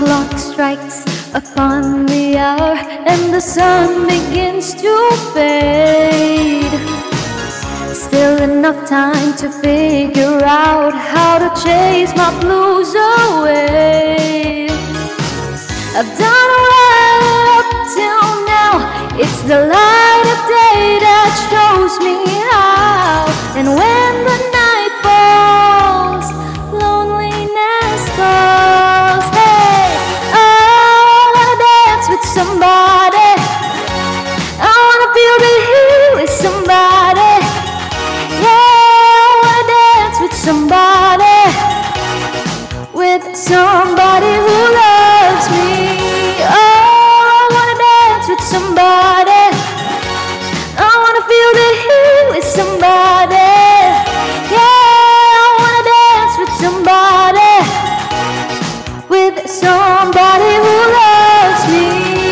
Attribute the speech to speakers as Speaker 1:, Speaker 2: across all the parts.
Speaker 1: clock strikes upon the hour and the sun begins to fade. Still enough time to figure out how to chase my blues away. I've done well up till now. It's the light of day that shows me how. And when the night falls, loneliness calls. Hey, I wanna dance with somebody. I wanna feel the heat with somebody. Yeah, I wanna dance with somebody. With somebody who loves me. Oh, I wanna dance with somebody. I wanna feel the heat with somebody. Yeah, I wanna dance with somebody. With somebody who loves me.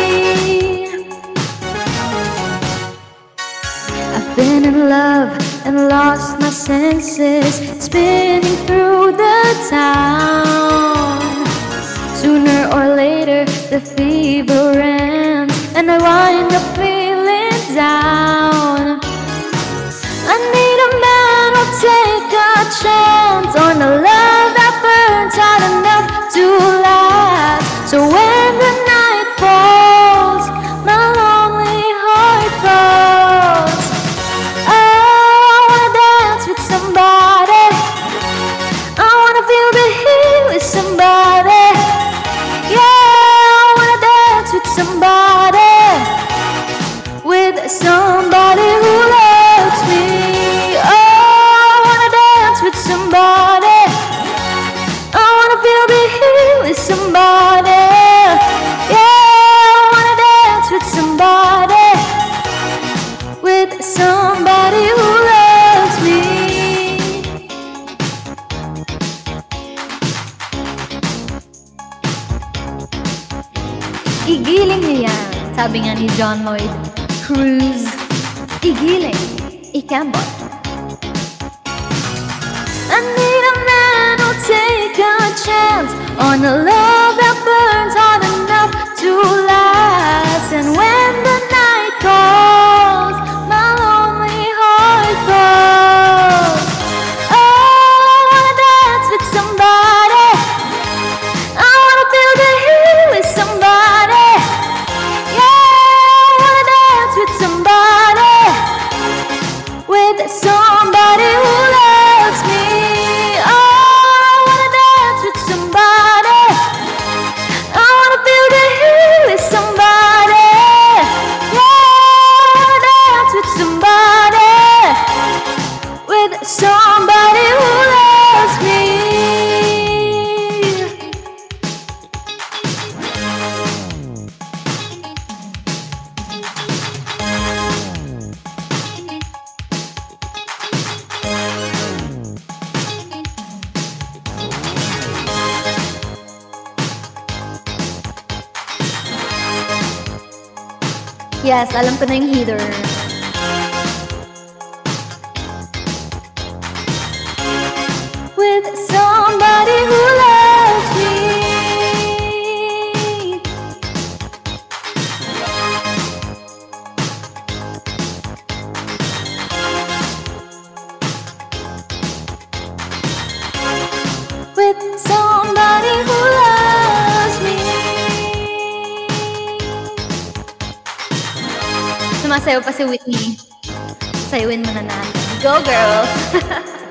Speaker 1: I've been in love and lost my senses, spinning through the town. Sooner or later the fever ends and I wind up feeling down. I need a man who'll take a chance on a love that burns hot enough to last. So when the night falls, my lonely heart falls. I wanna dance with somebody. I wanna feel the heat with somebody. Yeah, I wanna dance with somebody. With somebody who loves me. Oh, I wanna dance with somebody. I wanna feel the heat with somebody. Yeah, I wanna dance with somebody. With somebody who loves me. Igiling niyo yan, sabi nga ni John Lloyd Cruz. Igiling, ikambot. I need a man who'll take a chance on a love that burns hot enough to last. And when the night calls, my lonely heart falls. Oh, I wanna dance with somebody. I wanna feel the heat with somebody. Yeah, I wanna dance with somebody. With somebody who loves me. Oh, I wanna dance with somebody. I wanna feel the heat with somebody. Yeah, I wanna dance with somebody. With somebody who loves me. Yes, alam ko na yung heater. With somebody who loves me. With somebody who loves me. Sumasayaw pa si Whitney. Sayawin mo na natin. Go, girl!